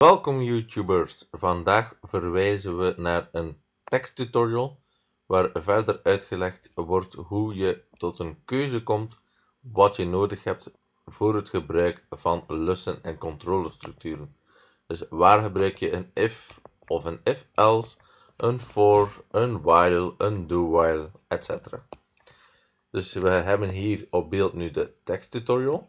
Welkom YouTubers, vandaag verwijzen we naar een teksttutorial waar verder uitgelegd wordt hoe je tot een keuze komt wat je nodig hebt voor het gebruik van lussen en controlestructuren. Dus waar gebruik je een if of een if-else, een for, een while, een do-while, etc. Dus we hebben hier op beeld nu de teksttutorial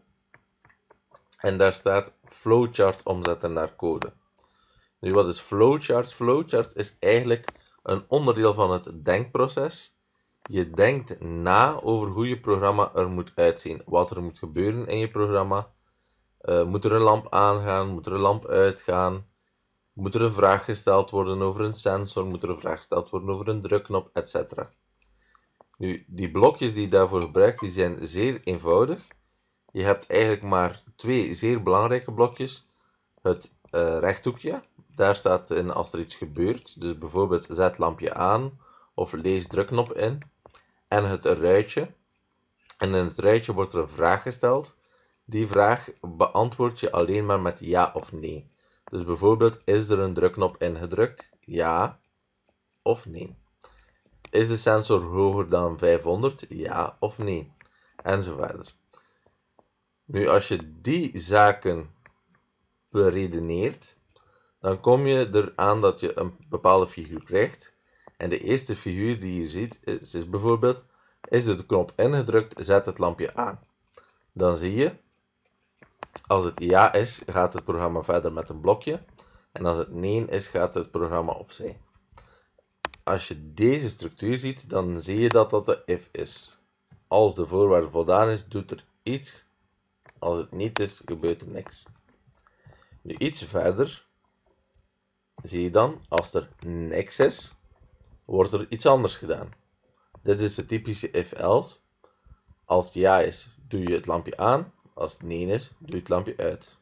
en daar staat flowchart omzetten naar code. Nu, wat is flowchart? Flowchart is eigenlijk een onderdeel van het denkproces. Je denkt na over hoe je programma er moet uitzien, wat er moet gebeuren in je programma. Moet er een lamp aangaan? Moet er een lamp uitgaan? Moet er een vraag gesteld worden over een sensor? Moet er een vraag gesteld worden over een drukknop, etc. Nu, die blokjes die je daarvoor gebruikt, die zijn zeer eenvoudig. Je hebt eigenlijk maar twee zeer belangrijke blokjes. Het rechthoekje, daar staat in als er iets gebeurt, dus bijvoorbeeld zet lampje aan of lees drukknop in. En het ruitje, en in het ruitje wordt er een vraag gesteld. Die vraag beantwoord je alleen maar met ja of nee. Dus bijvoorbeeld, is er een drukknop ingedrukt? Ja of nee. Is de sensor hoger dan 500? Ja of nee. En zo verder. Nu, als je die zaken beredeneert, dan kom je eraan dat je een bepaalde figuur krijgt. En de eerste figuur die je ziet is bijvoorbeeld, is de knop ingedrukt, zet het lampje aan. Dan zie je, als het ja is, gaat het programma verder met een blokje. En als het nee is, gaat het programma opzij. Als je deze structuur ziet, dan zie je dat dat de if is. Als de voorwaarde voldaan is, doet er iets. Als het niet is, gebeurt er niks. Nu iets verder zie je dan, als er niks is, wordt er iets anders gedaan. Dit is de typische if-else. Als het ja is, doe je het lampje aan. Als het nee is, doe je het lampje uit.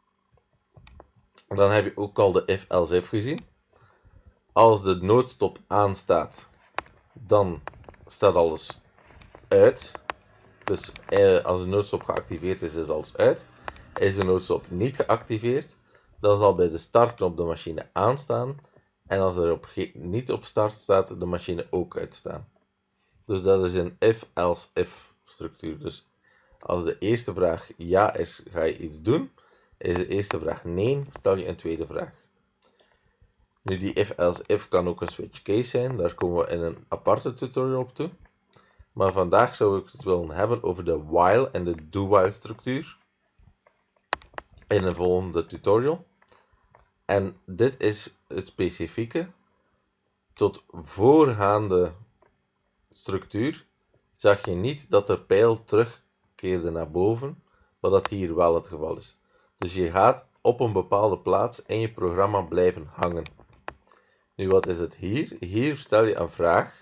Dan heb je ook al de if-else-if gezien. Als de noodstop aanstaat, dan staat alles uit. Dus als de noodstop geactiveerd is, is alles uit. Is de noodstop niet geactiveerd, dan zal bij de startknop de machine aanstaan. En als er niet op start staat, de machine ook uitstaan. Dus dat is een if-else-if structuur. Dus als de eerste vraag ja is, ga je iets doen. Is de eerste vraag nee, stel je een tweede vraag. Nu, die if-else-if kan ook een switch case zijn. Daar komen we in een aparte tutorial op toe. Maar vandaag zou ik het willen hebben over de while en de do-while structuur. In een volgende tutorial. En dit is het specifieke. Tot voorgaande structuur zag je niet dat de pijl terugkeerde naar boven, wat dat hier wel het geval is. Dus je gaat op een bepaalde plaats in je programma blijven hangen. Nu, wat is het hier? Hier stel je een vraag.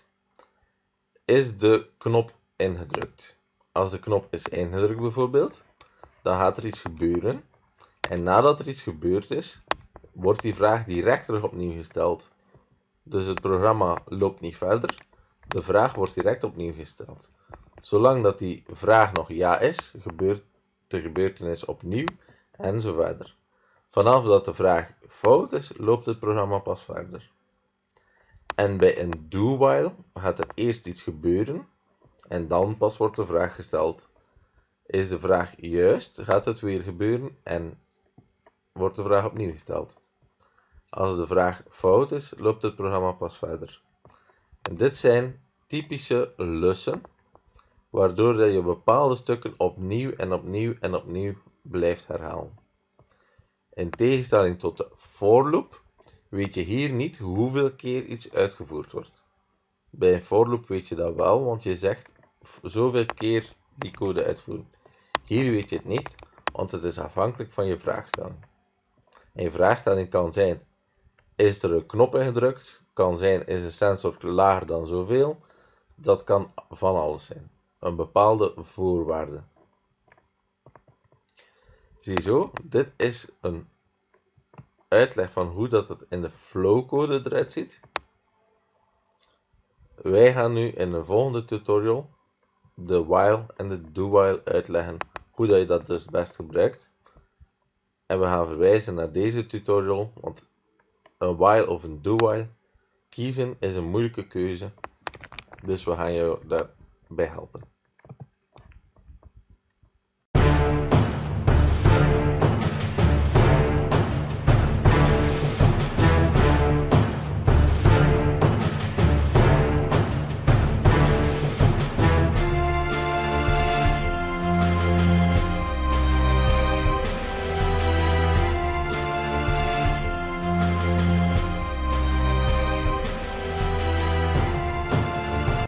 Is de knop ingedrukt? Als de knop is ingedrukt bijvoorbeeld, dan gaat er iets gebeuren. En nadat er iets gebeurd is, wordt die vraag direct terug opnieuw gesteld. Dus het programma loopt niet verder. De vraag wordt direct opnieuw gesteld. Zolang dat die vraag nog ja is, gebeurt de gebeurtenis opnieuw en zo verder. Vanaf dat de vraag fout is, loopt het programma pas verder. En bij een do-while gaat er eerst iets gebeuren en dan pas wordt de vraag gesteld. Is de vraag juist, gaat het weer gebeuren en wordt de vraag opnieuw gesteld. Als de vraag fout is, loopt het programma pas verder. En dit zijn typische lussen, waardoor je bepaalde stukken opnieuw en opnieuw en opnieuw blijft herhalen. In tegenstelling tot de for loop, weet je hier niet hoeveel keer iets uitgevoerd wordt. Bij een for loop weet je dat wel, want je zegt zoveel keer die code uitvoeren. Hier weet je het niet, want het is afhankelijk van je vraagstelling. En je vraagstelling kan zijn, is er een knop ingedrukt? Kan zijn, is de sensor lager dan zoveel? Dat kan van alles zijn. Een bepaalde voorwaarde. Ziezo, dit is een uitleg van hoe dat het in de flowcode eruit ziet. Wij gaan nu in de volgende tutorial de while en de do-while uitleggen, hoe dat je dat dus best gebruikt. En we gaan verwijzen naar deze tutorial, want een while of een do-while kiezen is een moeilijke keuze. Dus we gaan jou daarbij helpen.